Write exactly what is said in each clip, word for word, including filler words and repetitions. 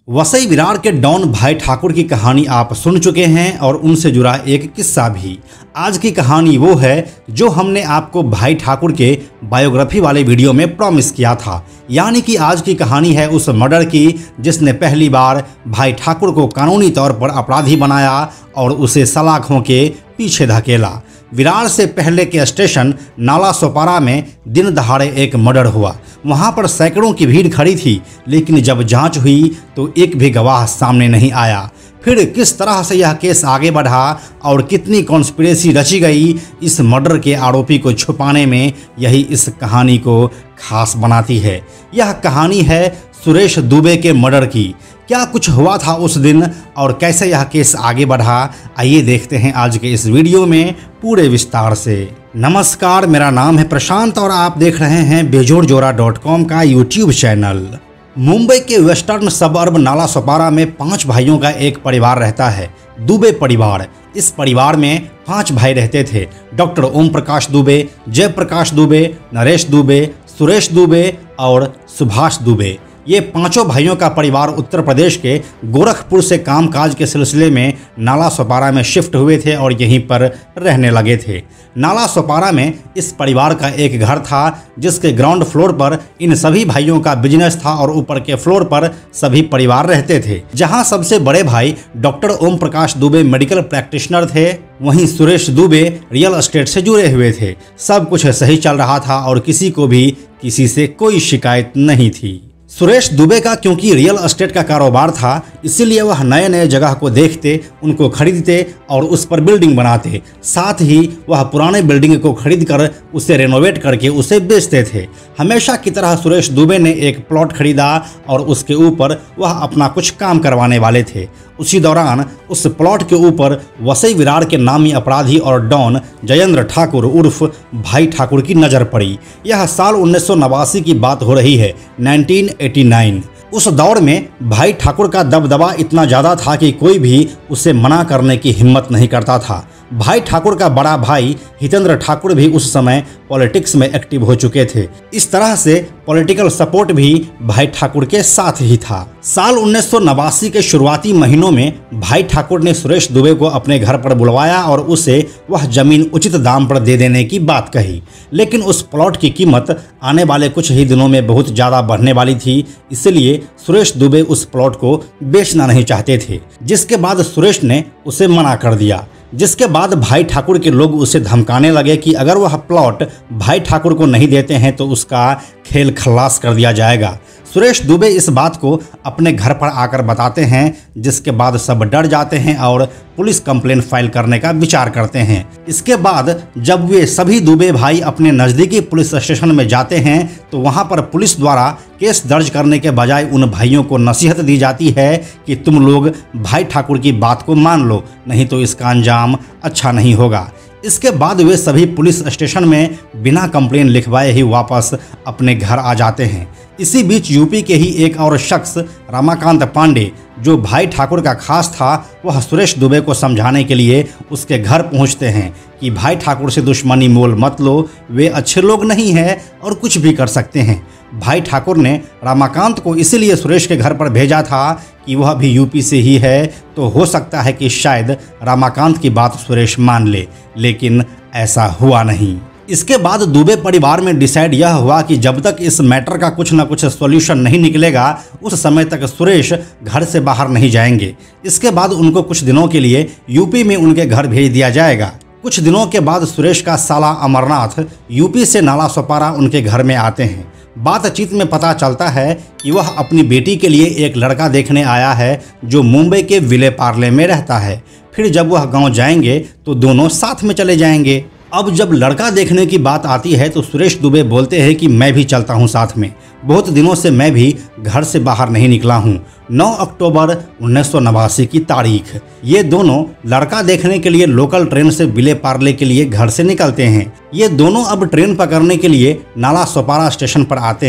वसई विरार के डॉन भाई ठाकुर की कहानी आप सुन चुके हैं और उनसे जुड़ा एक किस्सा भी। आज की कहानी वो है जो हमने आपको भाई ठाकुर के बायोग्राफी वाले वीडियो में प्रॉमिस किया था। यानी कि आज की कहानी है उस मर्डर की जिसने पहली बार भाई ठाकुर को कानूनी तौर पर अपराधी बनाया और उसे सलाखों के पीछे धकेला। विरार से पहले के स्टेशन नाला सोपारा में दिन दहाड़े एक मर्डर हुआ। वहां पर सैकड़ों की भीड़ खड़ी थी, लेकिन जब जांच हुई तो एक भी गवाह सामने नहीं आया। फिर किस तरह से यह केस आगे बढ़ा और कितनी कॉन्स्पिरेसी रची गई इस मर्डर के आरोपी को छुपाने में, यही इस कहानी को खास बनाती है। यह कहानी है सुरेश दुबे के मर्डर की। क्या कुछ हुआ था उस दिन और कैसे यह केस आगे बढ़ा, आइए देखते हैं आज के इस वीडियो में पूरे विस्तार से। नमस्कार, मेरा नाम है प्रशांत और आप देख रहे हैं बेजोड़ जोरा डॉट कॉम का यूट्यूब चैनल। मुंबई के वेस्टर्न सबअर्ब नाला सोपारा में पांच भाइयों का एक परिवार रहता है, दुबे परिवार। इस परिवार में पांच भाई रहते थे, डॉक्टर ओम प्रकाश दुबे, जयप्रकाश दुबे, नरेश दुबे, सुरेश दुबे और सुभाष दुबे। ये पांचों भाइयों का परिवार उत्तर प्रदेश के गोरखपुर से कामकाज के सिलसिले में नाला सोपारा में शिफ्ट हुए थे और यहीं पर रहने लगे थे। नाला सोपारा में इस परिवार का एक घर था जिसके ग्राउंड फ्लोर पर इन सभी भाइयों का बिजनेस था और ऊपर के फ्लोर पर सभी परिवार रहते थे। जहां सबसे बड़े भाई doctor Om Prakash Dubey medical practitioner थे, वहीं सुरेश दुबे रियल एस्टेट से जुड़े हुए थे। सब कुछ सही चल रहा था और किसी को भी किसी से कोई शिकायत नहीं थी। सुरेश दुबे का क्योंकि रियल एस्टेट का कारोबार था, इसीलिए वह नए नए जगह को देखते, उनको खरीदते और उस पर बिल्डिंग बनाते। साथ ही वह पुराने बिल्डिंग को खरीदकर उसे रेनोवेट करके उसे बेचते थे। हमेशा की तरह सुरेश दुबे ने एक प्लॉट खरीदा और उसके ऊपर वह अपना कुछ काम करवाने वाले थे। उसी दौरान उस प्लॉट के ऊपर वसई विरार के नामी अपराधी और डॉन जयेंद्र ठाकुर उर्फ भाई ठाकुर की नज़र पड़ी। यह साल उन्नीस सौ नवासी की बात हो रही है, उन्नीस सौ नवासी। उस दौर में भाई ठाकुर का दबदबा इतना ज़्यादा था कि कोई भी उसे मना करने की हिम्मत नहीं करता था। भाई ठाकुर का बड़ा भाई हितेंद्र ठाकुर भी उस समय पॉलिटिक्स में एक्टिव हो चुके थे। इस तरह से पॉलिटिकल सपोर्ट भी भाई ठाकुर के साथ ही था। साल उन्नीस सौ नवासी के शुरुआती महीनों में भाई ठाकुर ने सुरेश दुबे को अपने घर पर बुलवाया और उसे वह जमीन उचित दाम पर दे देने की बात कही। लेकिन उस प्लॉट की कीमत आने वाले कुछ ही दिनों में बहुत ज़्यादा बढ़ने वाली थी, इसलिए सुरेश दुबे उस प्लॉट को बेचना नहीं चाहते थे। जिसके बाद सुरेश ने उसे मना कर दिया। जिसके बाद भाई ठाकुर के लोग उसे धमकाने लगे कि अगर वह प्लॉट भाई ठाकुर को नहीं देते हैं तो उसका खेल खल्लास कर दिया जाएगा। सुरेश दुबे इस बात को अपने घर पर आकर बताते हैं, जिसके बाद सब डर जाते हैं और पुलिस कंप्लेंट फाइल करने का विचार करते हैं। इसके बाद जब वे सभी दुबे भाई अपने नज़दीकी पुलिस स्टेशन में जाते हैं तो वहां पर पुलिस द्वारा केस दर्ज करने के बजाय उन भाइयों को नसीहत दी जाती है कि तुम लोग भाई ठाकुर की बात को मान लो, नहीं तो इसका अंजाम अच्छा नहीं होगा। इसके बाद वे सभी पुलिस स्टेशन में बिना कंप्लेन लिखवाए ही वापस अपने घर आ जाते हैं। इसी बीच यूपी के ही एक और शख्स रमाकांत पांडे, जो भाई ठाकुर का खास था, वह सुरेश दुबे को समझाने के लिए उसके घर पहुंचते हैं कि भाई ठाकुर से दुश्मनी मोल मत लो, वे अच्छे लोग नहीं हैं और कुछ भी कर सकते हैं। भाई ठाकुर ने रमाकांत को इसीलिए सुरेश के घर पर भेजा था कि वह भी यूपी से ही है, तो हो सकता है कि शायद रमाकांत की बात सुरेश मान ले, लेकिन ऐसा हुआ नहीं। इसके बाद दुबे परिवार में डिसाइड यह हुआ कि जब तक इस मैटर का कुछ न कुछ सॉल्यूशन नहीं निकलेगा, उस समय तक सुरेश घर से बाहर नहीं जाएंगे। इसके बाद उनको कुछ दिनों के लिए यूपी में उनके घर भेज दिया जाएगा। कुछ दिनों के बाद सुरेश का साला अमरनाथ यूपी से नाला सोपारा उनके घर में आते हैं। बातचीत में पता चलता है कि वह अपनी बेटी के लिए एक लड़का देखने आया है जो मुंबई के विले पार्ले में रहता है। फिर जब वह गांव जाएंगे तो दोनों साथ में चले जाएंगे। अब जब लड़का देखने की बात आती है तो सुरेश दुबे बोलते हैं कि मैं भी चलता हूं साथ में, बहुत दिनों से मैं भी घर से बाहर नहीं निकला हूं। नौ अक्टूबर उन्नीस सौ नवासी की तारीख, ये दोनों लड़का देखने के लिए लोकल ट्रेन से विले पार्ले के लिए घर से निकलते हैं। ये दोनों अब ट्रेन पकड़ने के लिए नाला सोपारा स्टेशन पर आते हैं।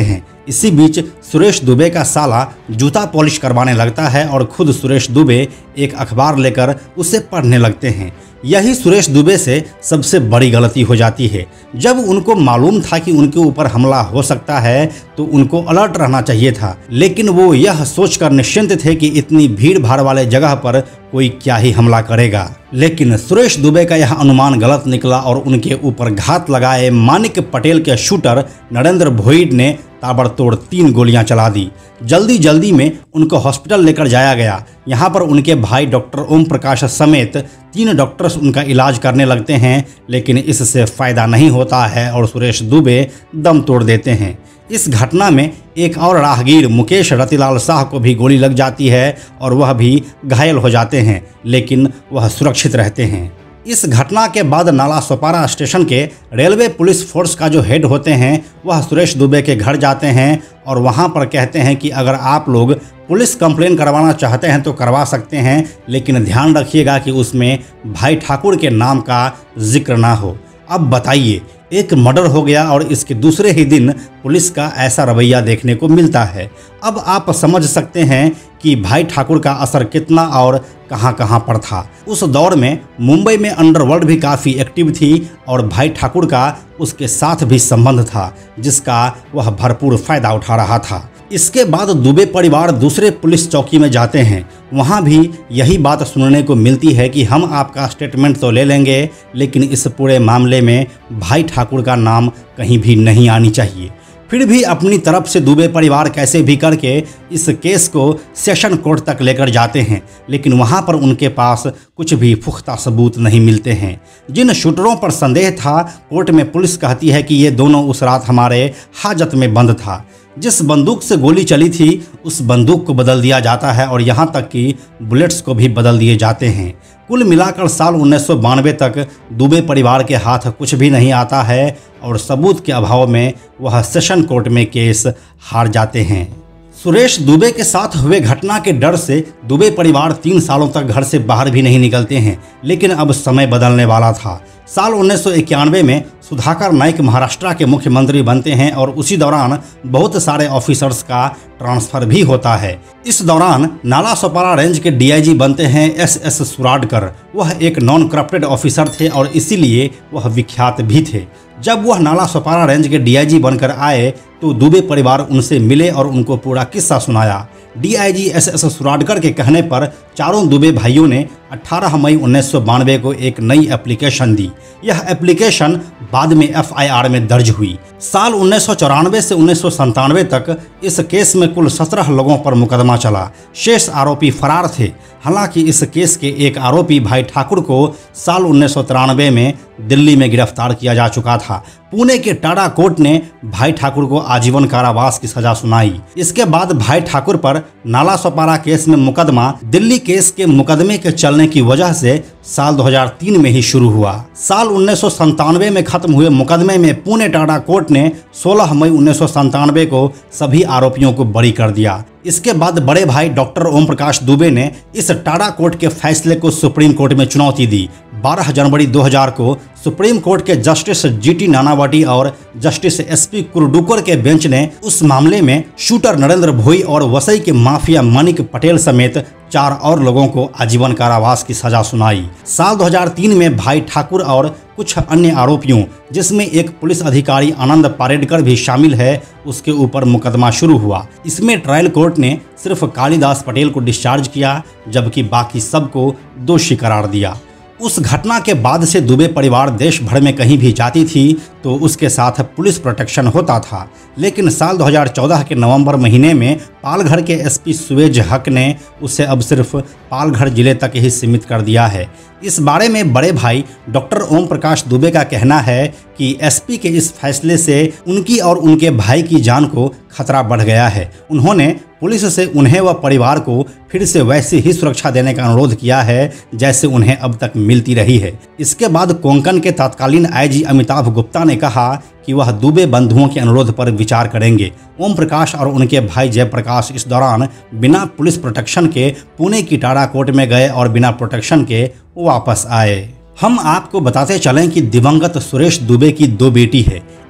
इसी बीच सुरेश दुबे का साला जूता पॉलिश करवाने लगता है और खुद सुरेश दुबे एक अखबार लेकर उसे पढ़ने लगते हैं। यही सुरेश दुबे से सबसे बड़ी गलती हो जाती है। जब उनको मालूम था कि उनके ऊपर हमला हो सकता है तो उनको अलर्ट रहना चाहिए था, लेकिन वो यह सोचकर निश्चिंत थे कि इतनी भीड़ भाड़ वाले जगह पर कोई क्या ही हमला करेगा। लेकिन सुरेश दुबे का यह अनुमान गलत निकला और उनके ऊपर घात लगाए मानिक पटेल के शूटर नरेंद्र भोईड ने ताबड़तोड़ तीन गोलियां चला दी। जल्दी जल्दी में उनको हॉस्पिटल लेकर जाया गया। यहाँ पर उनके भाई डॉक्टर ओम प्रकाश समेत तीन डॉक्टर्स उनका इलाज करने लगते हैं, लेकिन इससे फ़ायदा नहीं होता है और सुरेश दुबे दम तोड़ देते हैं। इस घटना में एक और राहगीर मुकेश रतिलाल शाह को भी गोली लग जाती है और वह भी घायल हो जाते हैं, लेकिन वह सुरक्षित रहते हैं। इस घटना के बाद नाला सोपारा स्टेशन के रेलवे पुलिस फोर्स का जो हेड होते हैं वह सुरेश दुबे के घर जाते हैं और वहां पर कहते हैं कि अगर आप लोग पुलिस कंप्लेन करवाना चाहते हैं तो करवा सकते हैं, लेकिन ध्यान रखिएगा कि उसमें भाई ठाकुर के नाम का जिक्र ना हो। अब बताइए, एक मर्डर हो गया और इसके दूसरे ही दिन पुलिस का ऐसा रवैया देखने को मिलता है। अब आप समझ सकते हैं कि भाई ठाकुर का असर कितना और कहां कहां पर था। उस दौर में मुंबई में अंडरवर्ल्ड भी काफ़ी एक्टिव थी और भाई ठाकुर का उसके साथ भी संबंध था, जिसका वह भरपूर फायदा उठा रहा था। इसके बाद दुबे परिवार दूसरे पुलिस चौकी में जाते हैं। वहाँ भी यही बात सुनने को मिलती है कि हम आपका स्टेटमेंट तो ले लेंगे, लेकिन इस पूरे मामले में भाई ठाकुर का नाम कहीं भी नहीं आनी चाहिए। फिर भी अपनी तरफ से दुबे परिवार कैसे भी करके इस केस को सेशन कोर्ट तक लेकर जाते हैं, लेकिन वहां पर उनके पास कुछ भी पुख्ता सबूत नहीं मिलते हैं। जिन शूटरों पर संदेह था, कोर्ट में पुलिस कहती है कि ये दोनों उस रात हमारे हाजत में बंद था। जिस बंदूक से गोली चली थी उस बंदूक को बदल दिया जाता है और यहाँ तक कि बुलेट्स को भी बदल दिए जाते हैं। कुल मिलाकर साल उन्नीस सौ बानवे तक दुबे परिवार के हाथ कुछ भी नहीं आता है और सबूत के अभाव में वह सेशन कोर्ट में केस हार जाते हैं। सुरेश दुबे के साथ हुए घटना के डर से दुबे परिवार तीन सालों तक घर से बाहर भी नहीं निकलते हैं, लेकिन अब समय बदलने वाला था। साल उन्नीस सौ इक्यानवे में सुधाकर नाइक महाराष्ट्र के मुख्यमंत्री बनते हैं और उसी दौरान बहुत सारे ऑफिसर्स का ट्रांसफर भी होता है। इस दौरान नाला सोपारा रेंज के डीआईजी बनते हैं एस एस सुराडकर। वह एक नॉन करप्टेड ऑफिसर थे और इसीलिए वह विख्यात भी थे। जब वह नाला सोपारा रेंज के डीआईजी बनकर आए तो दुबे परिवार उनसे मिले और उनको पूरा किस्सा सुनाया। डीआईजी एस एस सुराडकर के कहने पर चारों दुबे भाइयों ने अठारह मई उन्नीस सौ बानवे को एक नई एप्लीकेशन दी। यह एप्लीकेशन बाद में एफ आई आर में दर्ज हुई। साल उन्नीस सौ चौरानवे से उन्नीस सौ संतानवे तक इस केस में कुल सत्रह लोगों पर मुकदमा चला। शेष आरोपी फरार थे। हालांकि इस केस के एक आरोपी भाई ठाकुर को साल उन्नीस सौ तिरानवे में दिल्ली में गिरफ्तार किया जा चुका था। पुणे के टाडा कोर्ट ने भाई ठाकुर को आजीवन कारावास की सजा सुनाई। इसके बाद भाई ठाकुर पर नाला सोपारा केस में मुकदमा दिल्ली केस के मुकदमे के चलने की वजह से साल दो हज़ार तीन में ही शुरू हुआ। साल उन्नीस सौ संतानवे में खत्म हुए मुकदमे में पुणे टाडा कोर्ट ने सोलह मई उन्नीस सौ संतानवे को सभी आरोपियों को बरी कर दिया। इसके बाद बड़े भाई डॉक्टर ओम प्रकाश दुबे ने इस टाडा कोर्ट के फैसले को सुप्रीम कोर्ट में चुनौती दी। बारह जनवरी दो हज़ार को सुप्रीम कोर्ट के जस्टिस जीटी नानावटी और जस्टिस एसपी कुरडुकर के बेंच ने उस मामले में शूटर नरेंद्र भोई और वसई के माफिया मानिक पटेल समेत चार और लोगों को आजीवन कारावास की सजा सुनाई। साल दो हज़ार तीन में भाई ठाकुर और कुछ अन्य आरोपियों, जिसमें एक पुलिस अधिकारी आनंद पारेडकर भी शामिल है, उसके ऊपर मुकदमा शुरू हुआ। इसमें ट्रायल कोर्ट ने सिर्फ कालिदास पटेल को डिस्चार्ज किया, जबकि बाकी सबको दोषी करार दिया। उस घटना के बाद से दुबे परिवार देश भर में कहीं भी जाती थी तो उसके साथ पुलिस प्रोटेक्शन होता था। लेकिन साल दो हज़ार चौदह के नवंबर महीने में पालघर के एसपी सुवेज हक ने उसे अब सिर्फ पालघर जिले तक ही सीमित कर दिया है। इस बारे में बड़े भाई डॉक्टर ओम प्रकाश दुबे का कहना है कि एसपी के इस फैसले से उनकी और उनके भाई की जान को खतरा बढ़ गया है। उन्होंने पुलिस से उन्हें व परिवार को फिर से वैसी ही सुरक्षा देने का अनुरोध किया है जैसे उन्हें अब तक मिलती रही है। इसके बाद कोंकण के तत्कालीन आईजी अमिताभ गुप्ता ने कहा कि वह दुबे बंधुओं के अनुरोध पर विचार करेंगे। ओम प्रकाश और उनके भाई जयप्रकाश इस दौरान बिना पुलिस प्रोटेक्शन के पुणे की टाडा कोर्ट में गए और बिना प्रोटेक्शन के वापस आए। हम आपको बताते चलें कि दिवंगत सुरेश दुबे की दो बेटी है।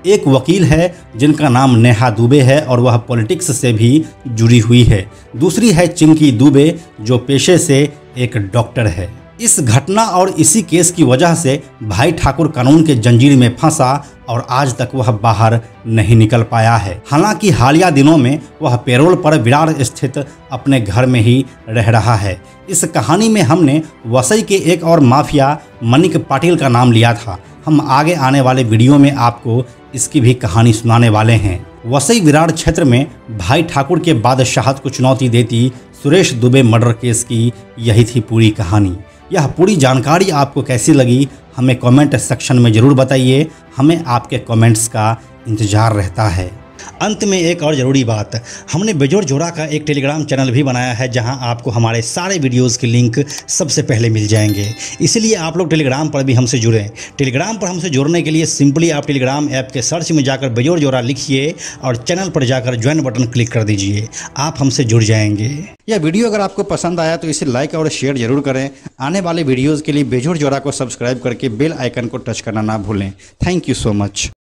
एक वकील है जिनका नाम नेहा दुबे है और वह पॉलिटिक्स से भी जुड़ी हुई है। दूसरी है चिंकी दुबे जो पेशे से एक डॉक्टर है। इस घटना और इसी केस की वजह से भाई ठाकुर कानून के जंजीर में फंसा और आज तक वह बाहर नहीं निकल पाया है। हालांकि हालिया दिनों में वह पैरोल पर विरार स्थित अपने घर में ही रह रहा है। इस कहानी में हमने वसई के एक और माफिया मनिक पाटिल का नाम लिया था। हम आगे आने वाले वीडियो में आपको इसकी भी कहानी सुनाने वाले हैं। वसई विरार क्षेत्र में भाई ठाकुर के बादशाहत को चुनौती देती सुरेश दुबे मर्डर केस की यही थी पूरी कहानी। यह पूरी जानकारी आपको कैसी लगी हमें कमेंट सेक्शन में ज़रूर बताइए। हमें आपके कमेंट्स का इंतज़ार रहता है। अंत में एक और ज़रूरी बात, हमने बेजोड़ जोड़ा का एक टेलीग्राम चैनल भी बनाया है जहां आपको हमारे सारे वीडियोस के लिंक सबसे पहले मिल जाएंगे। इसलिए आप लोग टेलीग्राम पर भी हमसे जुड़ें। टेलीग्राम पर हमसे जुड़ने के लिए सिंपली आप टेलीग्राम ऐप के सर्च में जाकर बेजोड़ जोड़ा लिखिए और चैनल पर जाकर ज्वाइन बटन क्लिक कर दीजिए। आप हमसे जुड़ जाएंगे। यह वीडियो अगर आपको पसंद आया तो इसे लाइक और शेयर जरूर करें। आने वाले वीडियोज़ के लिए बेजोड़ जोड़ा को सब्सक्राइब करके बेल आइकन को टच करना ना भूलें। Thank you so much.